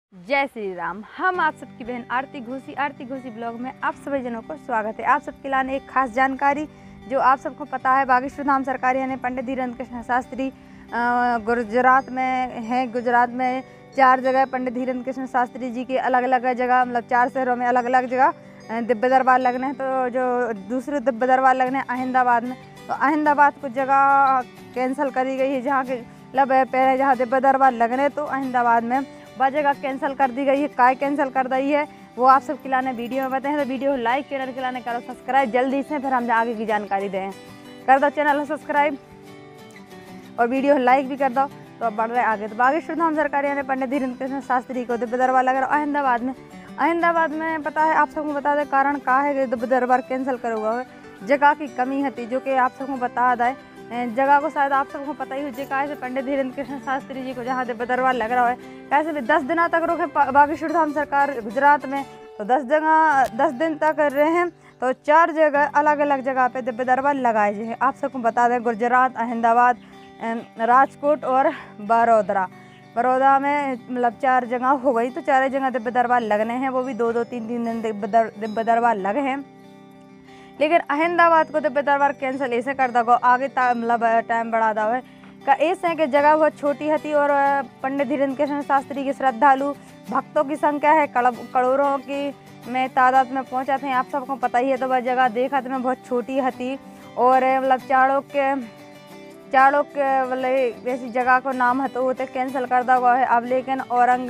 जय श्री राम। हम आप सबकी बहन आरती घोसी ब्लॉग में आप सभी जनों को स्वागत है। आप सबके लाने एक खास जानकारी जो आप सबको पता है, बागेश्वर धाम सरकारी यानी पंडित धीरेन्द्र कृष्ण शास्त्री गुजरात में है। गुजरात में 4 जगह पंडित धीरेन्द्र कृष्ण शास्त्री जी के अलग अलग जगह, मतलब 4 शहरों में अलग अलग जगह दिव्य दरबार लगने हैं। तो जो दूसरे दिव्य दरबार लगने अहमदाबाद में, तो अहमदाबाद को जगह कैंसिल करी गई है। जहाँ के मतलब पहले जहाँ दिव्य दरबार लगने, तो अहमदाबाद में वह जगह कैंसिल कर दी गई है। काय कैंसिल कर दी है वो आप सब खिलाने वीडियो में बताएं। तो वीडियो लाइक, चैनल खिलाने करो सब्सक्राइब जल्दी से, फिर हम आगे की जानकारी दें। कर दो चैनल सब्सक्राइब और वीडियो लाइक भी कर दो। तो अब बढ़ रहे आगे। तो बागेश्वर धाम सरकारी यानी पंडित धीरेन्द्र कृष्ण शास्त्री को दिव्य दरबार लग रहा है अहमदाबाद में। पता है आप सबको बता दें कारण का है कि दिव्य दरबार कैंसिल करोगा। जगह की कमी थी जो कि आप सबको बता दें। जगह को शायद आप सबको पता ही हो, जगह से पंडित धीरेन्द्र कृष्ण शास्त्री जी को जहाँ दिव्य दरबार लग रहा है, कैसे भी 10 दिनों तक रुके बागेश्वर धाम सरकार गुजरात में। तो 10 दिन तक रहे हैं। तो 4 जगह अलग अलग जगह पे दिव्य दरबार लगाए हैं। आप सबको बता दें गुजरात, अहमदाबाद, राजकोट और बड़ौदा में मतलब 4 जगह हो गई। तो 4 जगह दिव्य दरबार लगने हैं, वो भी 2-2, 3-3 दिन दिव्य दरबार लगे हैं। लेकिन अहमदाबाद को दिव्य दरबार कैंसिल ऐसे कर दो आगे मतलब टाइम बढ़ा दो है का ऐसे है कि जगह बहुत छोटी थी और पंडित धीरेन्द्र कृष्ण शास्त्री के श्रद्धालु भक्तों की संख्या है करोड़ों की में तादाद में पहुंचा थे। आप सबको पता ही है। तो वह जगह देखा तो मैं बहुत छोटी थी और मतलब चाड़ों के मतलब वैसी जगह को नाम है तो वो तो कैंसिल कर दो है अब। लेकिन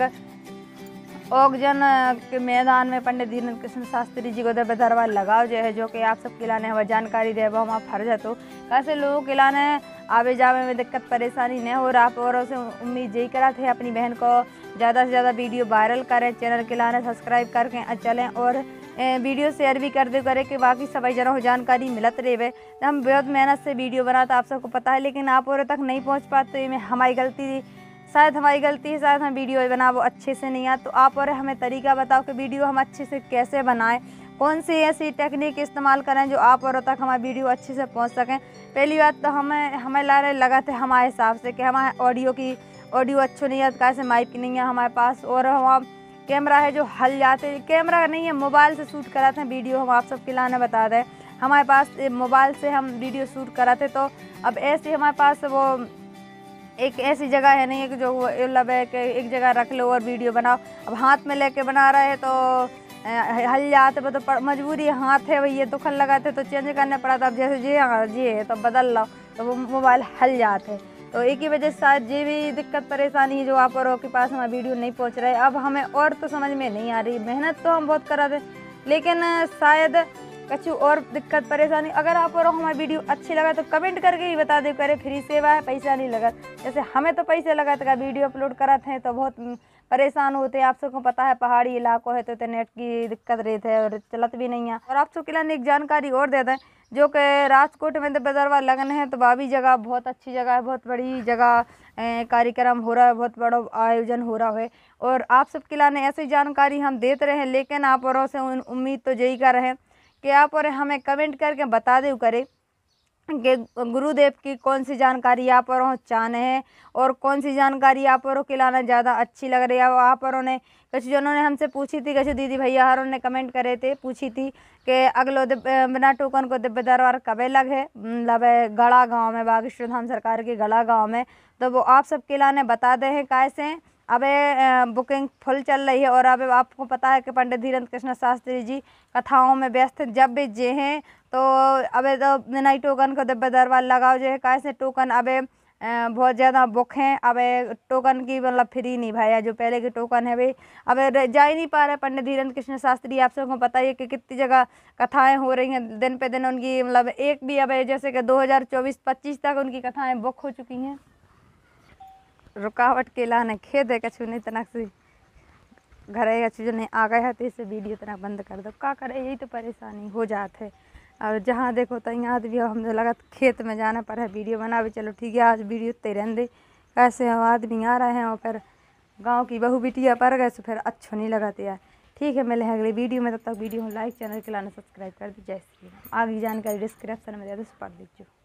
औगजन के मैदान में पंडित धीरेन्द्र कृष्ण शास्त्री जी को दिव्य दरबार लगाओ जो कि आप सबके लाने हमें जानकारी दे वो हमारा फर्ज है। तो कैसे लोगों के लाने आवे जावे में दिक्कत परेशानी नहीं हो रहा। आप और से उम्मीद यही करा थे अपनी बहन को ज़्यादा से ज़्यादा वीडियो वायरल करें, चैनल के लाने सब्सक्राइब करके चलें और वीडियो शेयर भी कर दे करे कि बाकी सभी जनों को जानकारी मिलत रहे। हम बहुत मेहनत से वीडियो बनाते आप सबको पता है, लेकिन आप और तक नहीं पहुँच पाते। तो हमारी गलती शायद है, शायद हम वीडियो बना वो अच्छे से नहीं आया। तो आप और हमें तरीका बताओ कि वीडियो हम अच्छे से कैसे बनाएं, कौन सी ऐसी टेक्निक इस्तेमाल करें जो आप और तक हमारी वीडियो अच्छे से पहुंच सकें। पहली बात तो हमें लगा थे हमारे हिसाब से कि हमारे ऑडियो अच्छो नहीं है, कैसे माइक नहीं है हमारे पास और हम कैमरा है जो हल जाते। कैमरा नहीं है, मोबाइल से शूट कराते हैं वीडियो। हम आप सबके लाने बता दें हमारे पास मोबाइल से हम वीडियो शूट कराते। तो अब ऐसे हमारे पास वो एक ऐसी जगह है नहीं है कि जो मतलब है कि एक जगह रख लो और वीडियो बनाओ। अब हाथ में लेके बना रहे हैं तो हल जाते वो तो मजबूरी हाथ है वही, ये तो खल लगाते तो चेंज करना पड़ा था। अब जैसे जी है तो बदल लो तो वो मोबाइल हल जाते। तो एक ही वजह से शायद ये भी दिक्कत परेशानी है जो आप और के पास हमारा वीडियो नहीं पहुंच रहा है। अब हमें और तो समझ में नहीं आ रही, मेहनत तो हम बहुत करा थे लेकिन शायद कुछ और दिक्कत परेशानी। अगर आप और हमारी वीडियो अच्छी लगा तो कमेंट करके ही बता दे करे, फ्री सेवा है, पैसा नहीं लगा। जैसे हमें तो पैसे लगा था वीडियो अपलोड कराते हैं तो बहुत परेशान होते हैं। आप सबको पता है पहाड़ी इलाकों है तो नेट की दिक्कत रहती है और चलत भी नहीं है। और आप सबके लिए एक जानकारी और देते हैं जो कि राजकोट में दिव्य दरबार लगन है। तो वह भी जगह बहुत अच्छी जगह है, बहुत बड़ी जगह कार्यक्रम हो रहा है, बहुत बड़ा आयोजन हो रहा है और आप सबके लिए ऐसी जानकारी हम देते रहे। लेकिन आप और से उम्मीद तो यही कर रहे हैं कि आप और हमें कमेंट करके बता दे करे कि गुरुदेव की कौन सी जानकारी आप और चाहते हैं और कौन सी जानकारी आप और के लाना ज़्यादा अच्छी लग रही है। आप और ने कुछ जनों ने हमसे पूछी थी, कुछ दीदी भैया हरों ने कमेंट करे थे, पूछी थी कि अगलो बिना टोकन को दिव्य दरबार कब लगे मतलब गड़ा गाँव में, बागेश्वर धाम सरकार के गड़ा गाँव में। तो वो आप सबके लाने बता दे हैं कैसे अब बुकिंग फुल चल रही है। और अब आपको पता है कि पंडित धीरेन्द्र कृष्ण शास्त्री जी कथाओं में व्यस्त जब भी जे हैं तो अब तो बिना टोकन को दिव्य दरबार लगाओ जो है कैसे टोकन अब बहुत ज़्यादा बुक हैं। अब टोकन की मतलब फ्री नहीं भाई, जो पहले के टोकन है वे अब जा ही नहीं पा रहे। पंडित धीरेन्द्र कृष्ण शास्त्री आप सबको पता है कि कितनी जगह कथाएं हो रही हैं दिन पे दिन उनकी, मतलब एक भी अब जैसे कि 2024-25 तक उनकी कथाएँ बुक हो चुकी हैं। रुकावट के लाने खेद है कछु नहीं तनक से घरे कछु जो नहीं आ गए है तो इसे वीडियो तना बंद कर दो क्या करे, यही तो परेशानी हो जाते है। और जहाँ देखो तो यहाँ भी हमने लगा खेत में जाना पर है वीडियो बना भी। चलो ठीक है आज वीडियो ते रहने दे, कैसे हम आदमी आ रहे हैं और फिर गांव की बहू बिटिया पर गए तो फिर अच्छा नहीं लगाते यार। ठीक है मिले अगले वीडियो में, तब तक वीडियो लाइक चैनल के लाना सब्सक्राइब कर दी। जय श्री राम। आगे जानकारी डिस्क्रिप्शन में दे दो, पढ़ लीजिए।